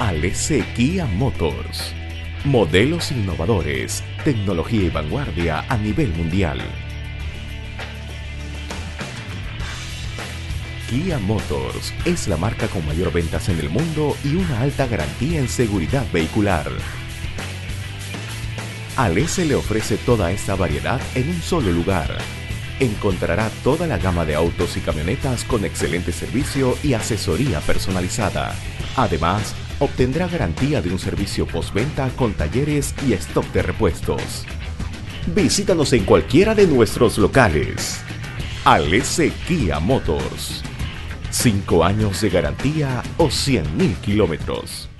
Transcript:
Alesse Kia Motors. Modelos innovadores, tecnología y vanguardia a nivel mundial. Kia Motors es la marca con mayor ventas en el mundo y una alta garantía en seguridad vehicular. Alesse le ofrece toda esta variedad en un solo lugar. Encontrará toda la gama de autos y camionetas con excelente servicio y asesoría personalizada. Además, obtendrá garantía de un servicio postventa con talleres y stock de repuestos. Visítanos en cualquiera de nuestros locales. Alesse Kia Motors. 5 años de garantía o 100.000 kilómetros.